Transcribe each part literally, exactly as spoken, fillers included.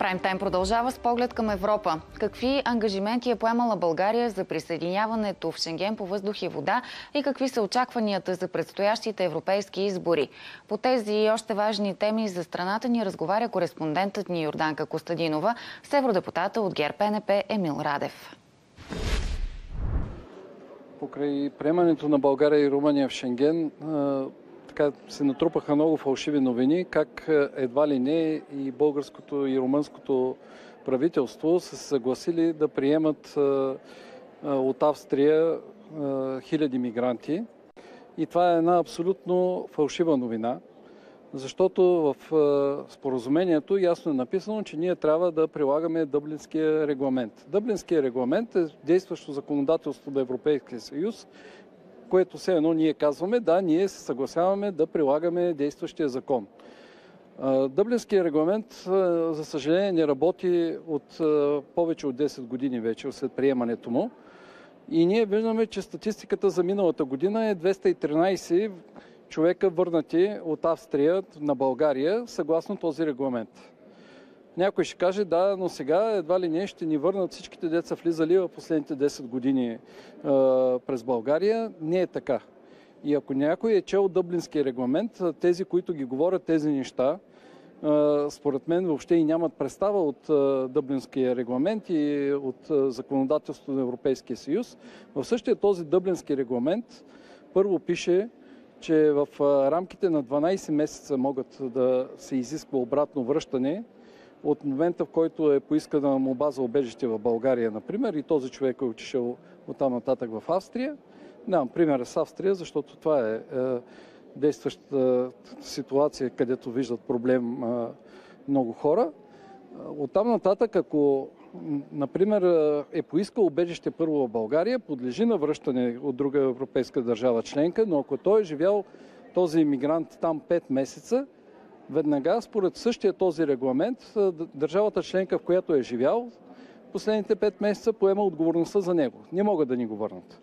Прайм тайм продължава с поглед към Европа. Какви ангажименти е поемала България за присъединяването в Шенген по въздух и вода и какви са очакванията за предстоящите европейски избори? По тези и още важни теми за страната ни разговаря кореспондентът ни Йорданка Костадинова с евродепутата от ГЕРБ НП Емил Радев. Покрай приемането на България и Румъния в Шенген така се натрупаха много фалшиви новини, как едва ли не и българското и румънското правителство са се съгласили да приемат от Австрия хиляди мигранти. И това е една абсолютно фалшива новина, защото в споразумението ясно е написано, че ние трябва да прилагаме Дъблинския регламент. Дъблинския регламент е действащо законодателство на Европейския съюз, което все едно ние казваме, да, ние се съгласяваме да прилагаме действащия закон. Дъблинския регламент, за съжаление, не работи от повече от десет години вече след приемането му. И ние виждаме, че статистиката за миналата година е двеста и тринайсет човека върнати от Австрия на България съгласно този регламент. Някой ще каже, да, но сега едва ли не ще ни върнат всичките деца влизали в последните десет години е, през България. Не е така. И ако някой е чел Дъблинския регламент, тези, които ги говорят тези неща, е, според мен въобще и нямат представа от е, Дъблинския регламент и от е, законодателството на Европейския съюз. В същия този Дъблински регламент първо пише, че в е, рамките на дванайсет месеца могат да се изисква обратно връщане от момента, в който е поискана молба за убежище в България, например, и този човек е отишъл оттам нататък в Австрия. Нямам пример с Австрия, защото това е, е действаща ситуация, където виждат проблем е, много хора. Оттам нататък, ако, например, е поискал убежище първо в България, подлежи на връщане от друга европейска държава членка, но ако той е живял този имигрант там пет месеца, веднага, според същия този регламент, държавата членка, в която е живял, последните пет месеца поема отговорността за него. Не могат да ни го върнат.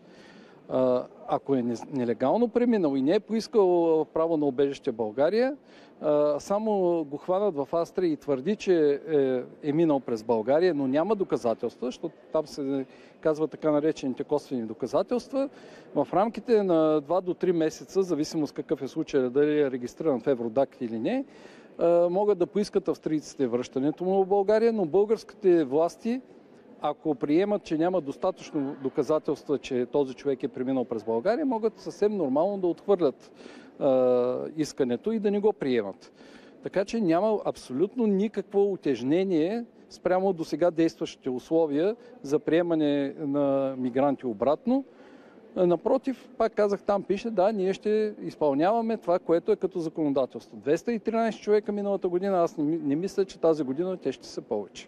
Ако е нелегално преминал и не е поискал право на убежище в България, само го хванат в Австрия и твърди, че е, е минал през България, но няма доказателства, защото там се казва така наречените косвени доказателства. В рамките на два до три месеца, зависимост какъв е случай, дали е регистриран в Евродак или не, могат да поискат австрийците връщането му в България, но българските власти, ако приемат, че няма достатъчно доказателства, че този човек е преминал през България, могат съвсем нормално да отхвърлят е, искането и да не го приемат. Така че няма абсолютно никакво утежнение спрямо до сега действащите условия за приемане на мигранти обратно. Напротив, пак казах, там пише, да, ние ще изпълняваме това, което е като законодателство. двеста и тринайсет човека миналата година, аз не, не мисля, че тази година те ще са повече.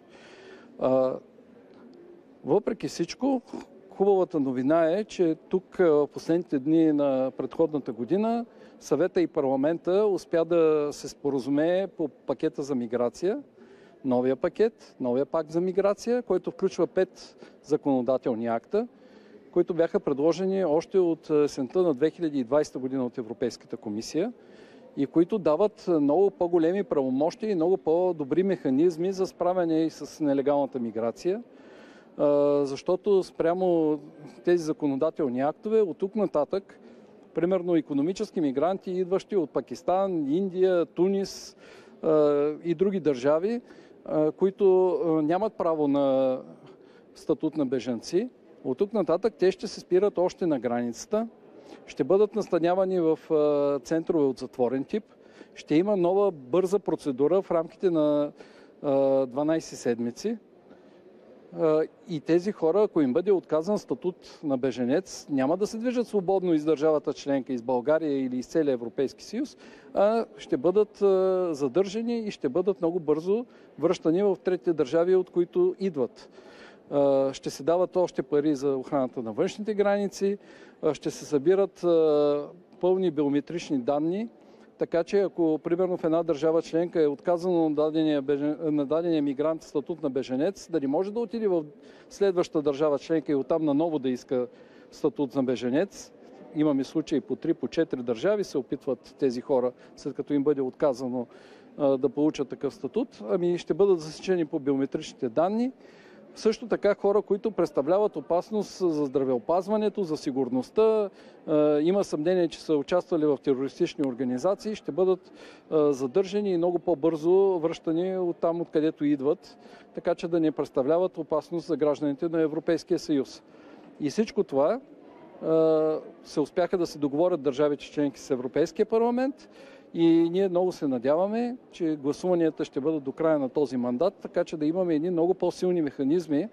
Въпреки всичко, хубавата новина е, че тук в последните дни на предходната година Съвета и парламента успя да се споразумее по пакета за миграция, новия пакет, новия пакт за миграция, който включва пет законодателни акта, които бяха предложени още от есента на две хиляди и двайсета година от Европейската комисия и които дават много по-големи правомощия и много по-добри механизми за справяне и с нелегалната миграция. Защото спрямо тези законодателни актове от тук нататък, примерно икономически мигранти, идващи от Пакистан, Индия, Тунис и други държави, които нямат право на статут на бежанци, от тук нататък те ще се спират още на границата, ще бъдат настанявани в центрове от затворен тип, ще има нова бърза процедура в рамките на дванайсет седмици. И тези хора, ако им бъде отказан статут на беженец, няма да се движат свободно из държавата членка, из България или из целия Европейски съюз, а ще бъдат задържани и ще бъдат много бързо връщани в третите държави, от които идват. Ще се дават още пари за охраната на външните граници, ще се събират пълни биометрични данни, така че ако примерно в една държава членка е отказано на дадения, бежен... на дадения мигрант статут на беженец, да не може да отиде в следващата държава членка и оттам наново да иска статут на беженец. Имаме случаи по три, по четири държави се опитват тези хора, след като им бъде отказано да получат такъв статут, ами ще бъдат засечени по биометричните данни. Също така хора, които представляват опасност за здравеопазването, за сигурността, има съмнение, че са участвали в терористични организации, ще бъдат задържани и много по-бързо връщани от там, откъдето идват, така че да не представляват опасност за гражданите на Европейския съюз. И всичко това се успяха да се договорят държавите членки с Европейския парламент и ние много се надяваме, че гласуванията ще бъдат до края на този мандат, така че да имаме едни много по-силни механизми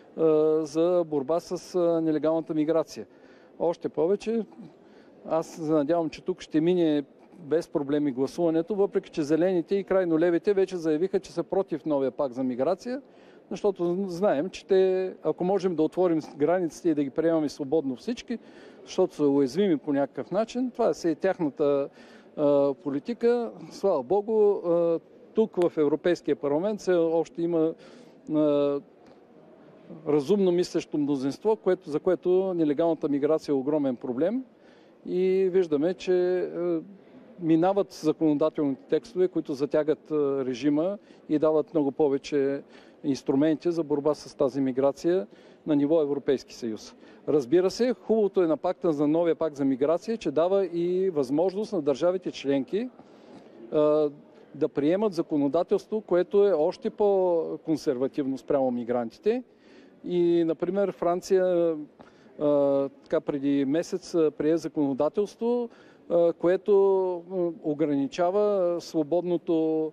за борба с нелегалната миграция. Още повече, аз се надявам, че тук ще мине без проблеми гласуването, въпреки че зелените и крайно левите вече заявиха, че са против новия пакт за миграция, защото знаем, че те, ако можем да отворим границите и да ги приемаме свободно всички, защото са уязвими по някакъв начин, това е си тяхната а, политика. Слава Богу, а, тук в Европейския парламент все още има а, разумно мислещо мнозинство, което, за което нелегалната миграция е огромен проблем и виждаме, че а, минават законодателните текстове, които затягат а, режима и дават много повече инструменти за борба с тази миграция на ниво Европейски съюз. Разбира се, хубавото е на пакта за новия пакт за миграция, че дава и възможност на държавите членки а, да приемат законодателство, което е още по-консервативно спрямо мигрантите. И, например, Франция а, така преди месец прие законодателство, а, което ограничава свободното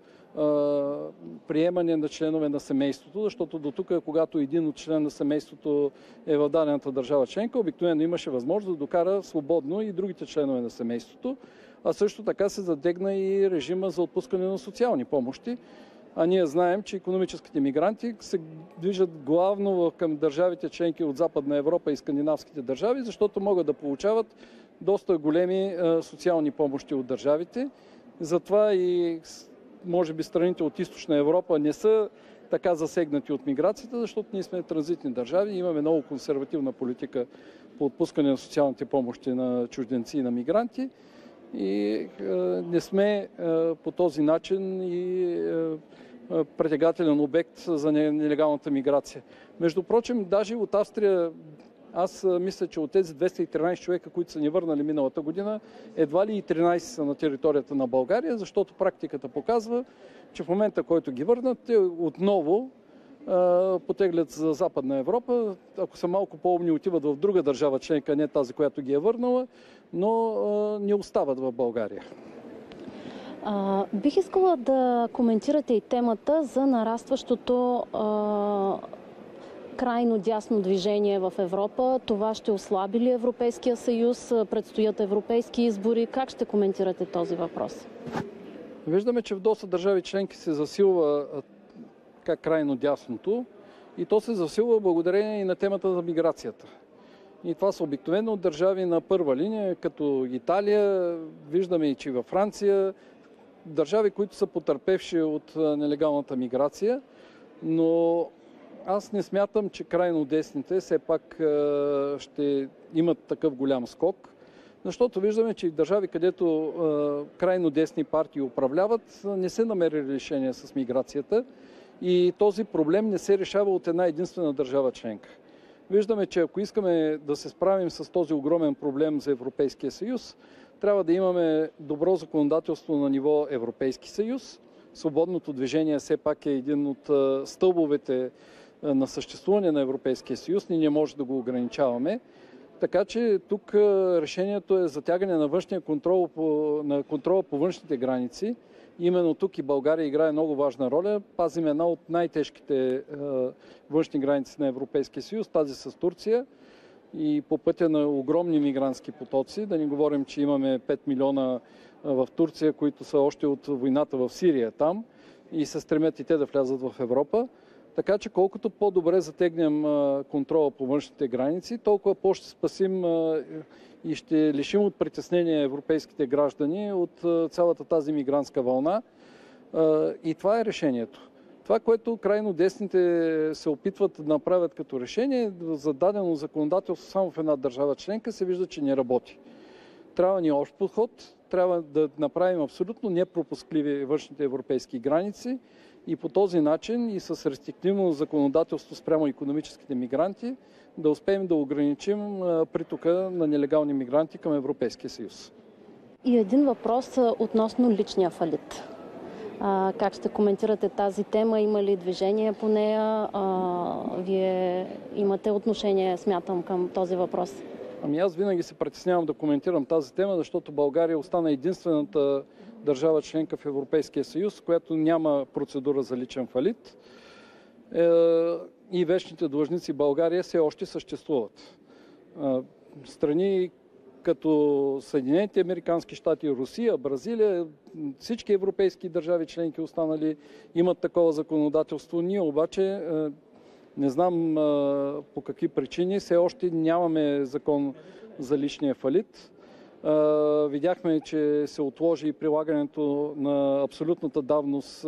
приемане на членове на семейството, защото до тук, когато един от член на семейството е в дадената държава членка, обикновено имаше възможност да докара свободно и другите членове на семейството, а също така се задегна и режима за отпускане на социални помощи. А ние знаем, че икономическите мигранти се движат главно към държавите членки от Западна Европа и скандинавските държави, защото могат да получават доста големи социални помощи от държавите. Затова и може би страните от Източна Европа не са така засегнати от миграцията, защото ние сме транзитни държави и имаме много консервативна политика по отпускане на социалните помощи на чужденци и на мигранти. И е, не сме е, по този начин и е, е, притегателен обект за нелегалната миграция. Между прочим, даже от Австрия, аз мисля, че от тези двеста и тринадесет човека, които са ни върнали миналата година, едва ли и тринадесет са на територията на България, защото практиката показва, че в момента, който ги върнат, те отново а, потеглят за Западна Европа. Ако са малко по-умни, отиват в друга държава членка, не тази, която ги е върнала, но а, не остават в България. А, бих искала да коментирате и темата за нарастващото а... крайно дясно движение в Европа. Това ще ослаби ли Европейския съюз? Предстоят европейски избори. Как ще коментирате този въпрос? Виждаме, че в доста държави членки се засилва как крайно дясното и то се засилва благодарение и на темата за миграцията. И това са обикновено държави на първа линия, като Италия, виждаме и че във Франция, държави, които са потърпевши от нелегалната миграция, но аз не смятам, че крайно десните все пак ще имат такъв голям скок, защото виждаме, че в държави, където крайно десни партии управляват, не се намери решение с миграцията и този проблем не се решава от една единствена държава членка. Виждаме, че ако искаме да се справим с този огромен проблем за Европейския съюз, трябва да имаме добро законодателство на ниво Европейски съюз. Свободното движение все пак е един от стълбовете на съществуване на Европейския съюз, ние не може да го ограничаваме. Така че тук решението е затягане на външния контрол по, на контрола по външните граници. Именно тук и България играе много важна роля. Пазим една от най-тежките е, външни граници на Европейския съюз, тази с Турция. И по пътя на огромни мигрантски потоци, да не говорим, че имаме пет милиона в Турция, които са още от войната в Сирия там и се стремят и те да влязат в Европа. Така че колкото по-добре затегнем контрола по външните граници, толкова по-ще спасим и ще лишим от притеснение европейските граждани от цялата тази мигрантска вълна. И това е решението. Това, което крайно десните се опитват да направят като решение, за дадено законодателство само в една държава членка, се вижда, че не работи. Трябва ни общ подход, трябва да направим абсолютно непропускливи външните европейски граници и по този начин и с рестриктивно законодателство спрямо икономическите мигранти да успеем да ограничим притока на нелегални мигранти към Европейския съюз. И един въпрос относно личния фалит. А, как ще коментирате тази тема? Има ли движение по нея? А, вие имате отношение, смятам, към този въпрос. Ами аз винаги се притеснявам да коментирам тази тема, защото България остана единствената държава членка в Европейския съюз, която няма процедура за личен фалит. Е, и вечните длъжници в България все още съществуват. Е, страни като Съединените американски щати, Русия, Бразилия, всички европейски държави членки останали имат такова законодателство. Ние обаче не знам по какви причини все още нямаме закон за личния фалит. Видяхме, че се отложи прилагането на абсолютната давност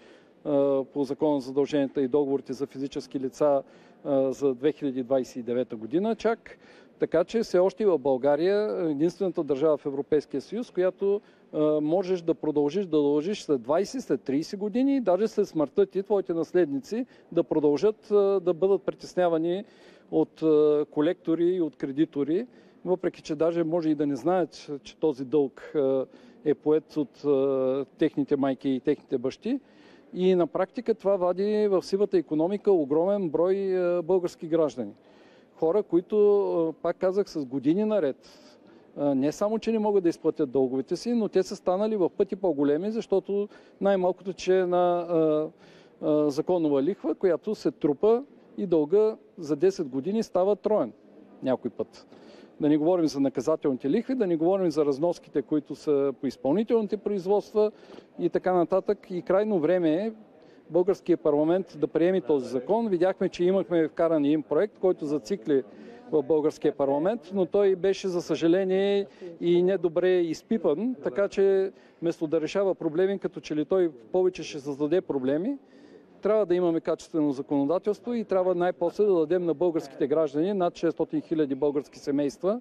по Закона за задълженията и договорите за физически лица за две хиляди двадесет и девета година чак. Така че все още в България единствената държава в Европейския съюз, която а, можеш да продължиш да дължиш след двадесет, след тридесет години, даже след смъртта ти, твоите наследници да продължат а, да бъдат притеснявани от а, колектори и от кредитори, въпреки че даже може и да не знаят, че този дълг а, е поет от а, техните майки и техните бащи. И на практика това вади в сивата икономика огромен брой а, български граждани. Хора, които, пак казах, с години наред, не само, че не могат да изплатят дълговете си, но те са станали в пъти по-големи, защото най-малкото, че е на а, а, законова лихва, която се трупа и дълга за десет години става троен някой път. Да не говорим за наказателните лихви, да не говорим за разноските, които са по изпълнителните производства и така нататък. И крайно време е българския парламент да приеме този закон. Видяхме, че имахме вкаран един проект, който зацикли в българския парламент, но той беше, за съжаление, и недобре изпипан, така че вместо да решава проблеми, като че ли той повече ще създаде проблеми, трябва да имаме качествено законодателство и трябва най-после да дадем на българските граждани, над шестстотин хиляди български семейства,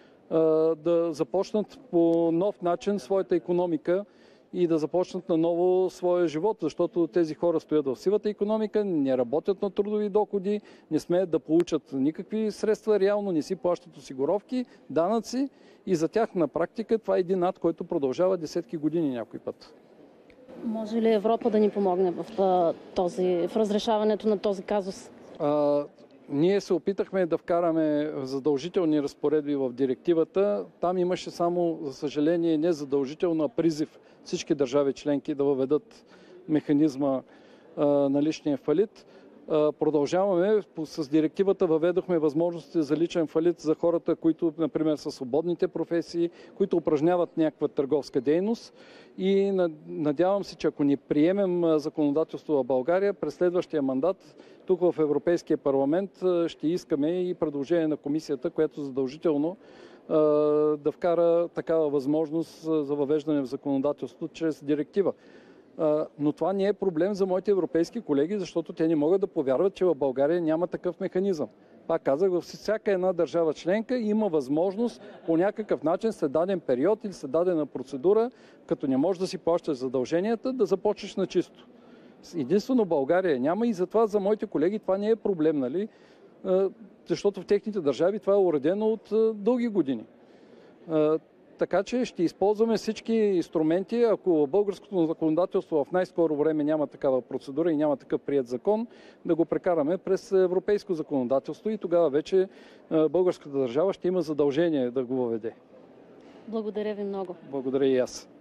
да започнат по нов начин своята икономика и да започнат наново своя живот, защото тези хора стоят в сивата икономика, не работят на трудови доходи, не смеят да получат никакви средства реално, не си плащат осигуровки, данъци и за тях на практика това е един ад, който продължава десетки години някой път. Може ли Европа да ни помогне в, този, в разрешаването на този казус? А, ние се опитахме да вкараме задължителни разпоредби в директивата. Там имаше само, за съжаление, не задължително, а призив всички държави членки да въведат механизма а, на личния фалит. А, продължаваме. С директивата въведохме възможности за личен фалит за хората, които, например, са свободните професии, които упражняват някаква търговска дейност. И надявам се, че ако ни приемем законодателство в България, през следващия мандат тук в Европейския парламент ще искаме и предложение на комисията, което задължително да вкара такава възможност за въвеждане в законодателство чрез директива. Но това не е проблем за моите европейски колеги, защото те не могат да повярват, че в България няма такъв механизъм. Пак казах, във всяка една държава членка има възможност по някакъв начин след даден период или след дадена процедура, като не можеш да си плащаш задълженията, да започнеш на чисто. Единствено България няма и затова за моите колеги това не е проблем, нали? Защото в техните държави това е уредено от дълги години. Така че ще използваме всички инструменти, ако българското законодателство в най-скоро време няма такава процедура и няма такъв приет закон, да го прекараме през европейско законодателство и тогава вече българската държава ще има задължение да го въведе. Благодаря ви много. Благодаря и аз.